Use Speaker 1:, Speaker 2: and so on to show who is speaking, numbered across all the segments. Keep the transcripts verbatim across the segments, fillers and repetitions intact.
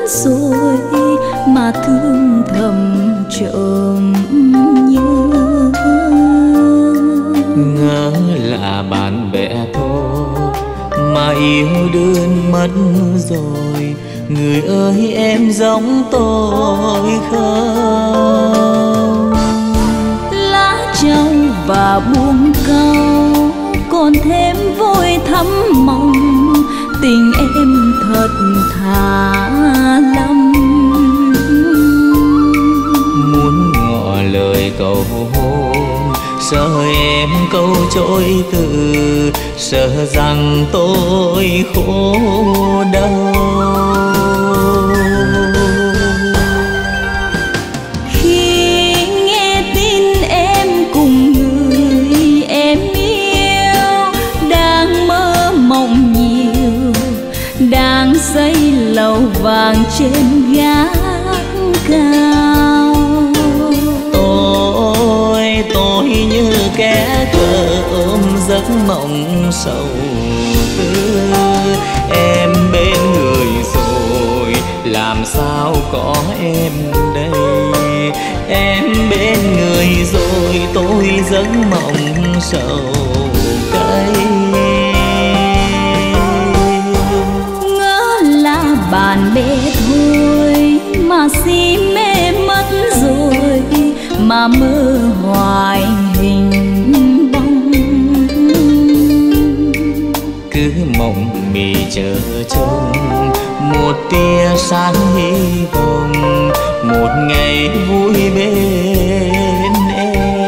Speaker 1: rồi mà thương thầm trộm nhớ.
Speaker 2: Ngỡ là bạn bè thôi mà yêu đương mất rồi. Người ơi em giống tôi không?
Speaker 1: Lá trầu và buông câu còn thêm vội thắm mong. Tình em thật thà lắm.
Speaker 2: Muốn ngỏ lời cầu hôn, sợ em câu trôi từ, sợ rằng tôi khổ đau.
Speaker 1: Khi nghe tin em cùng người em yêu, đang mơ mộng nhiều, đang xây lầu vàng trên gác cao.
Speaker 2: Tôi, tôi như kẻ thơ ôm giấc mộng sầu tư. Em bên người rồi, làm sao có em đây. Em bên người rồi, tôi giấc mộng sầu cay.
Speaker 1: Ngỡ là bạn bè thôi mà si mê mất rồi, mà mơ hoài hình bóng.
Speaker 2: Cứ mộng mị chờ trông một tia sáng hy vọng, một ngày vui bên em.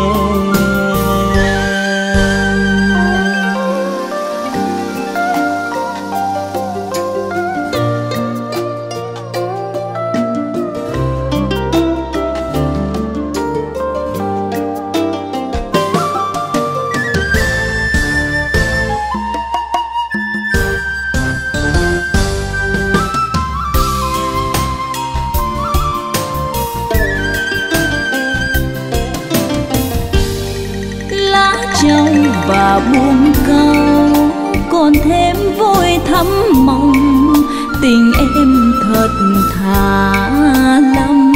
Speaker 1: Trầu và buông câu còn thêm vội thắm mong. Tình em thật thà lắm.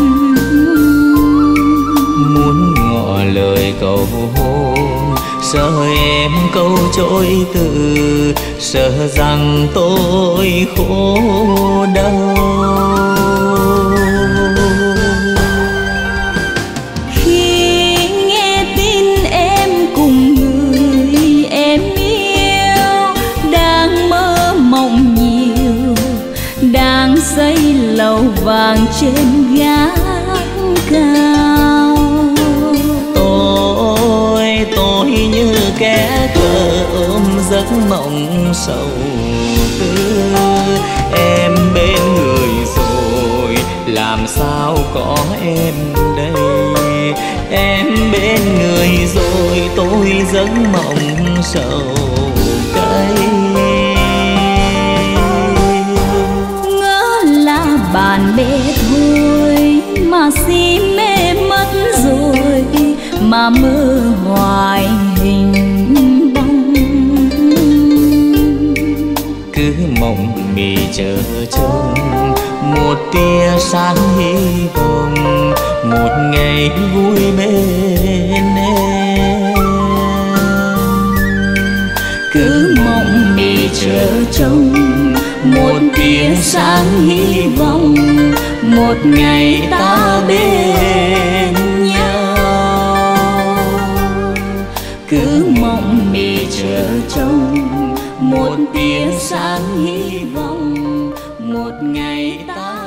Speaker 2: Muốn ngỏ lời cầu hôn, sợ em câu trôi từ, sợ rằng tôi khổ đau.
Speaker 1: Xây lầu vàng trên gác cao.
Speaker 2: Tôi, tôi như kẻ thơ ôm giấc mộng sầu tư. Em bên người rồi, làm sao có em đây. Em bên người rồi, tôi giấc mộng sầu cay.
Speaker 1: Bạn bè thôi mà si mê mất rồi, mà mơ hoài hình bóng.
Speaker 2: Cứ mộng mị chờ trông một tia sáng hy vọng, một ngày vui bên em.
Speaker 1: Cứ mộng mị chờ trông một tia sáng hy vọng, một ngày ta bên nhau. Cứ mộng mị chờ trông một tia sáng hy vọng, một ngày ta